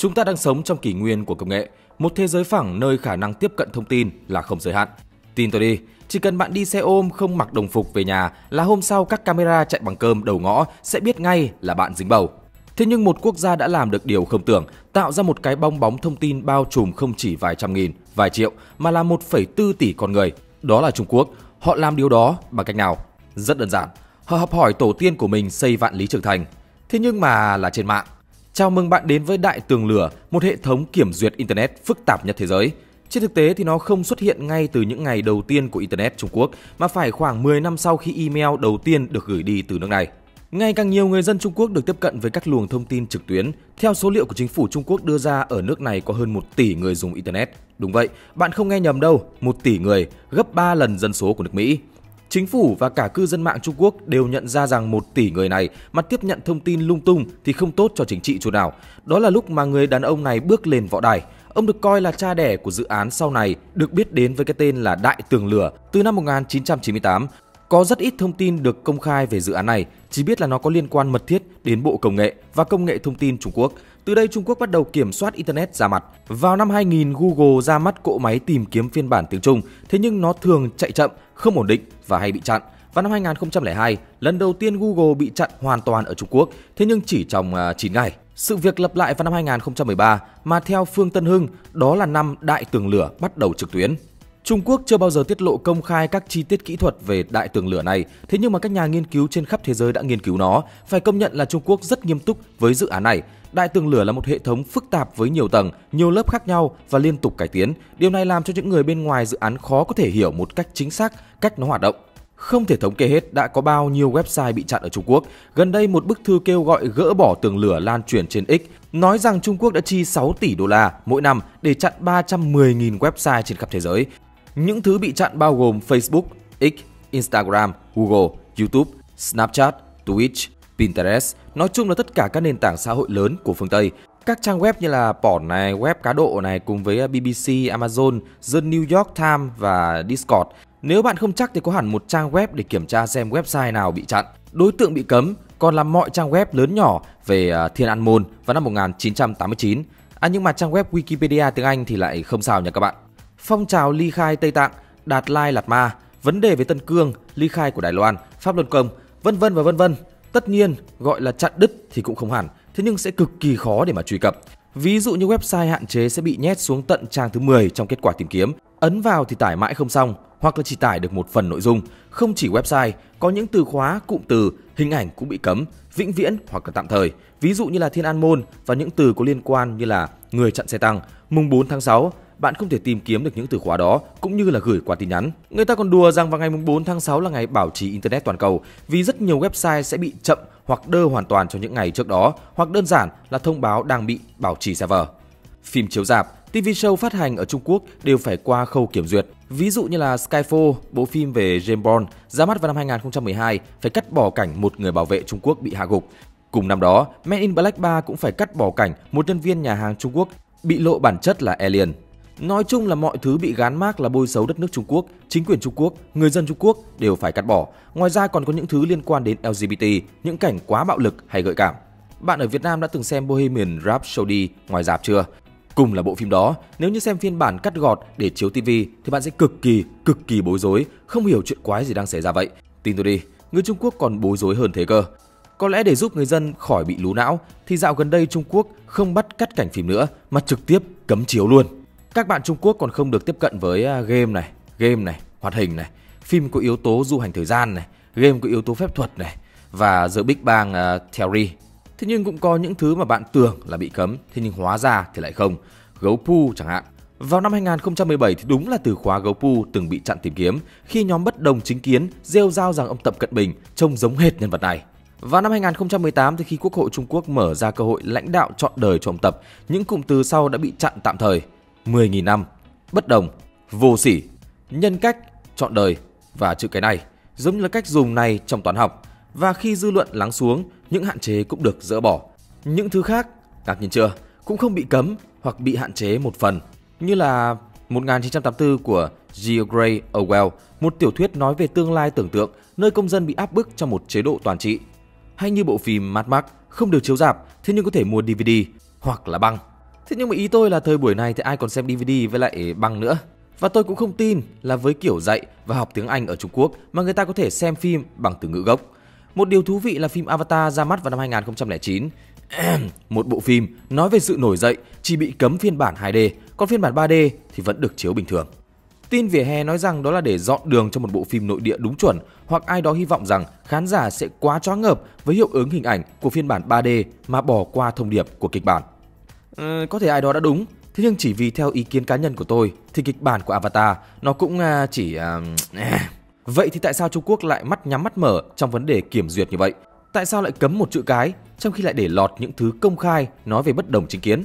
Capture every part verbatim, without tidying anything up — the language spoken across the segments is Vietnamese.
Chúng ta đang sống trong kỷ nguyên của công nghệ, một thế giới phẳng nơi khả năng tiếp cận thông tin là không giới hạn. Tin tôi đi, chỉ cần bạn đi xe ôm không mặc đồng phục về nhà là hôm sau các camera chạy bằng cơm đầu ngõ sẽ biết ngay là bạn dính bầu. Thế nhưng một quốc gia đã làm được điều không tưởng, tạo ra một cái bong bóng thông tin bao trùm không chỉ vài trăm nghìn, vài triệu mà là một phẩy bốn tỷ con người. Đó là Trung Quốc. Họ làm điều đó bằng cách nào? Rất đơn giản. Họ học hỏi tổ tiên của mình xây vạn lý trường thành. Thế nhưng mà là trên mạng. Chào mừng bạn đến với Đại Tường Lửa, một hệ thống kiểm duyệt Internet phức tạp nhất thế giới. Trên thực tế thì nó không xuất hiện ngay từ những ngày đầu tiên của Internet Trung Quốc, mà phải khoảng mười năm sau khi email đầu tiên được gửi đi từ nước này. Ngày càng nhiều người dân Trung Quốc được tiếp cận với các luồng thông tin trực tuyến. Theo số liệu của chính phủ Trung Quốc đưa ra, ở nước này có hơn một tỷ người dùng Internet. Đúng vậy, bạn không nghe nhầm đâu, một tỷ người, gấp ba lần dân số của nước Mỹ. Chính phủ và cả cư dân mạng Trung Quốc đều nhận ra rằng một tỷ người này mà tiếp nhận thông tin lung tung thì không tốt cho chính trị chút nào. Đó là lúc mà người đàn ông này bước lên võ đài. Ông được coi là cha đẻ của dự án sau này, được biết đến với cái tên là Đại Tường Lửa từ năm một nghìn chín trăm chín mươi tám. Có rất ít thông tin được công khai về dự án này, chỉ biết là nó có liên quan mật thiết đến Bộ Công nghệ và Công nghệ Thông tin Trung Quốc. Từ đây Trung Quốc bắt đầu kiểm soát Internet ra mặt. Vào năm hai nghìn, Google ra mắt cỗ máy tìm kiếm phiên bản tiếng Trung, thế nhưng nó thường chạy chậm, không ổn định và hay bị chặn. Vào năm hai nghìn không trăm lẻ hai, lần đầu tiên Google bị chặn hoàn toàn ở Trung Quốc, thế nhưng chỉ trong chín ngày. Sự việc lặp lại vào năm hai nghìn không trăm mười ba, mà theo Phương Tân Hưng, đó là năm Đại Tường Lửa bắt đầu trực tuyến. Trung Quốc chưa bao giờ tiết lộ công khai các chi tiết kỹ thuật về Đại Tường Lửa này, thế nhưng mà các nhà nghiên cứu trên khắp thế giới đã nghiên cứu nó. Phải công nhận là Trung Quốc rất nghiêm túc với dự án này. Đại Tường Lửa là một hệ thống phức tạp với nhiều tầng, nhiều lớp khác nhau và liên tục cải tiến. Điều này làm cho những người bên ngoài dự án khó có thể hiểu một cách chính xác cách nó hoạt động. Không thể thống kê hết đã có bao nhiêu website bị chặn ở Trung Quốc. Gần đây một bức thư kêu gọi gỡ bỏ tường lửa lan truyền trên X, nói rằng Trung Quốc đã chi sáu tỷ đô la mỗi năm để chặn ba trăm mười nghìn website trên khắp thế giới. Những thứ bị chặn bao gồm Facebook, X, Instagram, Google, YouTube, Snapchat, Twitch, Pinterest, nói chung là tất cả các nền tảng xã hội lớn của phương Tây. Các trang web như là Porn này, web cá độ này cùng với B B C, Amazon, The New York Times và Discord. Nếu bạn không chắc thì có hẳn một trang web để kiểm tra xem website nào bị chặn. Đối tượng bị cấm còn là mọi trang web lớn nhỏ về Thiên An Môn vào năm một nghìn chín trăm tám mươi chín. À, nhưng mà trang web Wikipedia tiếng Anh thì lại không sao nha các bạn. Phong trào ly khai Tây Tạng, Đạt Lai Lạt Ma, vấn đề về Tân Cương, ly khai của Đài Loan, Pháp Luân Công, vân vân và vân vân. Tất nhiên, gọi là chặn đứt thì cũng không hẳn, thế nhưng sẽ cực kỳ khó để mà truy cập. Ví dụ như website hạn chế sẽ bị nhét xuống tận trang thứ mười trong kết quả tìm kiếm. Ấn vào thì tải mãi không xong, hoặc là chỉ tải được một phần nội dung. Không chỉ website, có những từ khóa, cụm từ, hình ảnh cũng bị cấm, vĩnh viễn hoặc là tạm thời. Ví dụ như là Thiên An Môn và những từ có liên quan như là người chặn xe tăng, mùng bốn tháng sáu. Bạn không thể tìm kiếm được những từ khóa đó, cũng như là gửi qua tin nhắn. Người ta còn đùa rằng vào ngày mùng bốn tháng sáu là ngày bảo trì Internet toàn cầu, vì rất nhiều website sẽ bị chậm hoặc đơ hoàn toàn trong những ngày trước đó, hoặc đơn giản là thông báo đang bị bảo trì server. Phim chiếu rạp, ti vi show phát hành ở Trung Quốc đều phải qua khâu kiểm duyệt. Ví dụ như là Skyfall, bộ phim về James Bond, ra mắt vào năm hai nghìn không trăm mười hai, phải cắt bỏ cảnh một người bảo vệ Trung Quốc bị hạ gục. Cùng năm đó, Men in Black ba cũng phải cắt bỏ cảnh một nhân viên nhà hàng Trung Quốc bị lộ bản chất là alien. Nói chung là mọi thứ bị gán mác là bôi xấu đất nước Trung Quốc, chính quyền Trung Quốc, người dân Trung Quốc đều phải cắt bỏ. Ngoài ra còn có những thứ liên quan đến L G B T, những cảnh quá bạo lực hay gợi cảm. Bạn ở Việt Nam đã từng xem Bohemian Rhapsody ngoài rạp chưa? Cùng là bộ phim đó, nếu như xem phiên bản cắt gọt để chiếu ti vi thì bạn sẽ cực kỳ, cực kỳ bối rối, không hiểu chuyện quái gì đang xảy ra vậy. Tin tôi đi, người Trung Quốc còn bối rối hơn thế cơ. Có lẽ để giúp người dân khỏi bị lú não thì dạo gần đây Trung Quốc không bắt cắt cảnh phim nữa mà trực tiếp cấm chiếu luôn. Các bạn Trung Quốc còn không được tiếp cận với game này, game này, hoạt hình này, phim có yếu tố du hành thời gian này, game có yếu tố phép thuật này và The Big Bang uh, Theory. Thế nhưng cũng có những thứ mà bạn tưởng là bị cấm, thế nhưng hóa ra thì lại không. Gấu Pu chẳng hạn. Vào năm hai nghìn không trăm mười bảy thì đúng là từ khóa Gấu Pu từng bị chặn tìm kiếm khi nhóm bất đồng chính kiến rêu rao rằng ông Tập Cận Bình trông giống hệt nhân vật này. Vào năm hai nghìn không trăm mười tám thì khi Quốc hội Trung Quốc mở ra cơ hội lãnh đạo trọn đời cho ông Tập, những cụm từ sau đã bị chặn tạm thời. mười nghìn năm, bất đồng, vô sỉ, nhân cách, trọn đời và chữ cái này giống như là cách dùng này trong toán học. Và khi dư luận lắng xuống, những hạn chế cũng được dỡ bỏ. Những thứ khác, ngạc nhiên chưa, cũng không bị cấm hoặc bị hạn chế một phần. Như là một nghìn chín trăm tám mươi tư của George Orwell, một tiểu thuyết nói về tương lai tưởng tượng nơi công dân bị áp bức trong một chế độ toàn trị. Hay như bộ phim Mad Max không được chiếu rạp, thế nhưng có thể mua đê vê đê hoặc là băng. Thế nhưng mà ý tôi là thời buổi này thì ai còn xem đê vê đê với lại băng nữa. Và tôi cũng không tin là với kiểu dạy và học tiếng Anh ở Trung Quốc mà người ta có thể xem phim bằng từ ngữ gốc. Một điều thú vị là phim Avatar ra mắt vào năm hai nghìn không trăm lẻ chín. Một bộ phim nói về sự nổi dậy chỉ bị cấm phiên bản hai đê, còn phiên bản ba đê thì vẫn được chiếu bình thường. Tin vỉa hè nói rằng đó là để dọn đường cho một bộ phim nội địa đúng chuẩn, hoặc ai đó hy vọng rằng khán giả sẽ quá choáng ngợp với hiệu ứng hình ảnh của phiên bản ba đê mà bỏ qua thông điệp của kịch bản. Ừ, có thể ai đó đã đúng, thế nhưng chỉ vì theo ý kiến cá nhân của tôi thì kịch bản của Avatar nó cũng uh, chỉ... Uh... Vậy thì tại sao Trung Quốc lại mắt nhắm mắt mở trong vấn đề kiểm duyệt như vậy? Tại sao lại cấm một chữ cái trong khi lại để lọt những thứ công khai nói về bất đồng chính kiến?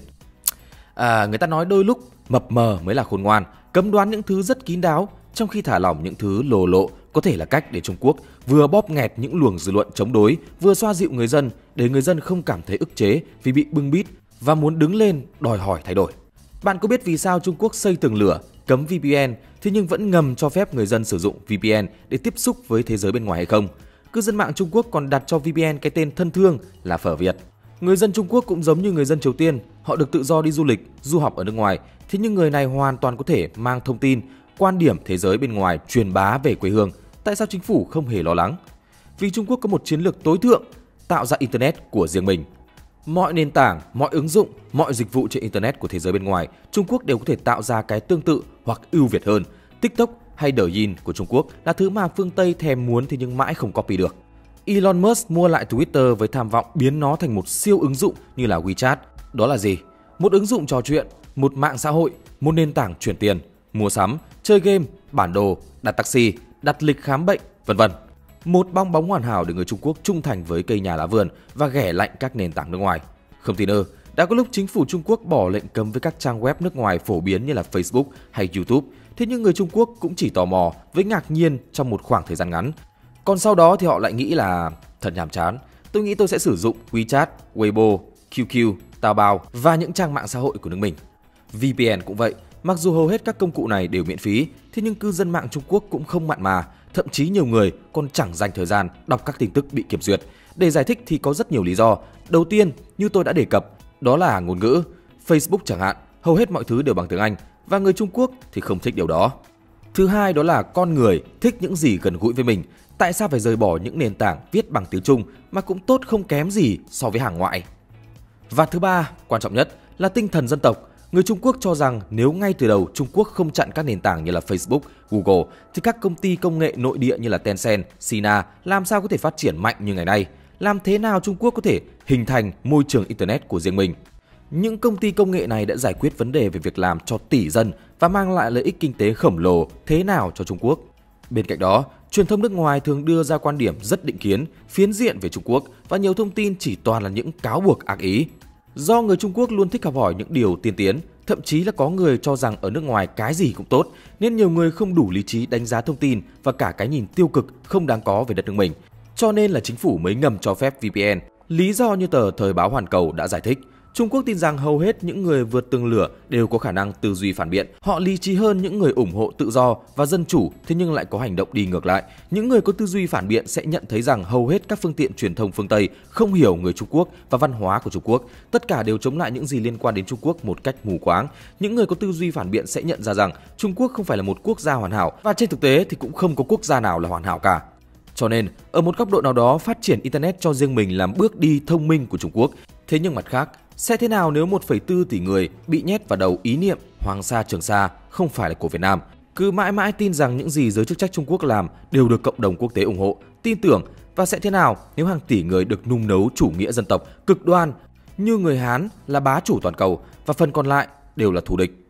À, người ta nói đôi lúc mập mờ mới là khôn ngoan, cấm đoán những thứ rất kín đáo trong khi thả lỏng những thứ lồ lộ có thể là cách để Trung Quốc vừa bóp nghẹt những luồng dư luận chống đối, vừa xoa dịu người dân để người dân không cảm thấy ức chế vì bị bưng bít và muốn đứng lên đòi hỏi thay đổi. Bạn có biết vì sao Trung Quốc xây tường lửa, cấm vê pê en thế nhưng vẫn ngầm cho phép người dân sử dụng vê pê en để tiếp xúc với thế giới bên ngoài hay không? Cư dân mạng Trung Quốc còn đặt cho vê pê en cái tên thân thương là phở Việt. Người dân Trung Quốc cũng giống như người dân Triều Tiên, họ được tự do đi du lịch, du học ở nước ngoài, thế nhưng người này hoàn toàn có thể mang thông tin, quan điểm thế giới bên ngoài truyền bá về quê hương. Tại sao chính phủ không hề lo lắng? Vì Trung Quốc có một chiến lược tối thượng, tạo ra Internet của riêng mình. Mọi nền tảng, mọi ứng dụng, mọi dịch vụ trên Internet của thế giới bên ngoài, Trung Quốc đều có thể tạo ra cái tương tự hoặc ưu việt hơn. TikTok hay Douyin của Trung Quốc là thứ mà phương Tây thèm muốn thế nhưng mãi không copy được. Elon Musk mua lại Twitter với tham vọng biến nó thành một siêu ứng dụng như là WeChat. Đó là gì? Một ứng dụng trò chuyện, một mạng xã hội, một nền tảng chuyển tiền, mua sắm, chơi game, bản đồ, đặt taxi, đặt lịch khám bệnh, vân vân. Một bong bóng hoàn hảo để người Trung Quốc trung thành với cây nhà lá vườn và ghẻ lạnh các nền tảng nước ngoài. Không tin ơ, đã có lúc chính phủ Trung Quốc bỏ lệnh cấm với các trang web nước ngoài phổ biến như là Facebook hay YouTube. Thế nhưng người Trung Quốc cũng chỉ tò mò với ngạc nhiên trong một khoảng thời gian ngắn. Còn sau đó thì họ lại nghĩ là thật nhàm chán. Tôi nghĩ tôi sẽ sử dụng WeChat, Weibo, quy quy, Taobao và những trang mạng xã hội của nước mình. vê pê en cũng vậy. Mặc dù hầu hết các công cụ này đều miễn phí, thế nhưng cư dân mạng Trung Quốc cũng không mặn mà. Thậm chí nhiều người còn chẳng dành thời gian đọc các tin tức bị kiểm duyệt. Để giải thích thì có rất nhiều lý do. Đầu tiên, như tôi đã đề cập, đó là ngôn ngữ. Facebook chẳng hạn, hầu hết mọi thứ đều bằng tiếng Anh và người Trung Quốc thì không thích điều đó. Thứ hai đó là con người thích những gì gần gũi với mình. Tại sao phải rời bỏ những nền tảng viết bằng tiếng Trung mà cũng tốt không kém gì so với hàng ngoại? Và thứ ba, quan trọng nhất là tinh thần dân tộc. Người Trung Quốc cho rằng nếu ngay từ đầu Trung Quốc không chặn các nền tảng như là Facebook, Google thì các công ty công nghệ nội địa như là Tencent, Sina làm sao có thể phát triển mạnh như ngày nay? Làm thế nào Trung Quốc có thể hình thành môi trường Internet của riêng mình? Những công ty công nghệ này đã giải quyết vấn đề về việc làm cho tỷ dân và mang lại lợi ích kinh tế khổng lồ thế nào cho Trung Quốc. Bên cạnh đó, truyền thông nước ngoài thường đưa ra quan điểm rất định kiến, phiến diện về Trung Quốc và nhiều thông tin chỉ toàn là những cáo buộc ác ý. Do người Trung Quốc luôn thích học hỏi những điều tiên tiến, thậm chí là có người cho rằng ở nước ngoài cái gì cũng tốt, nên nhiều người không đủ lý trí đánh giá thông tin và cả cái nhìn tiêu cực không đáng có về đất nước mình. Cho nên là chính phủ mới ngầm cho phép vê pê en. Lý do như tờ Thời báo Hoàn Cầu đã giải thích. Trung Quốc tin rằng hầu hết những người vượt tường lửa đều có khả năng tư duy phản biện. Họ lý trí hơn những người ủng hộ tự do và dân chủ, thế nhưng lại có hành động đi ngược lại. Những người có tư duy phản biện sẽ nhận thấy rằng hầu hết các phương tiện truyền thông phương Tây không hiểu người Trung Quốc và văn hóa của Trung Quốc. Tất cả đều chống lại những gì liên quan đến Trung Quốc một cách mù quáng. Những người có tư duy phản biện sẽ nhận ra rằng Trung Quốc không phải là một quốc gia hoàn hảo và trên thực tế thì cũng không có quốc gia nào là hoàn hảo cả. Cho nên, ở một góc độ nào đó, phát triển Internet cho riêng mình làm bước đi thông minh của Trung Quốc. Thế nhưng mặt khác, sẽ thế nào nếu một phẩy bốn tỷ người bị nhét vào đầu ý niệm Hoàng Sa Trường Sa không phải là của Việt Nam? Cứ mãi mãi tin rằng những gì giới chức trách Trung Quốc làm đều được cộng đồng quốc tế ủng hộ, tin tưởng. Và sẽ thế nào nếu hàng tỷ người được nung nấu chủ nghĩa dân tộc cực đoan như người Hán là bá chủ toàn cầu và phần còn lại đều là thù địch?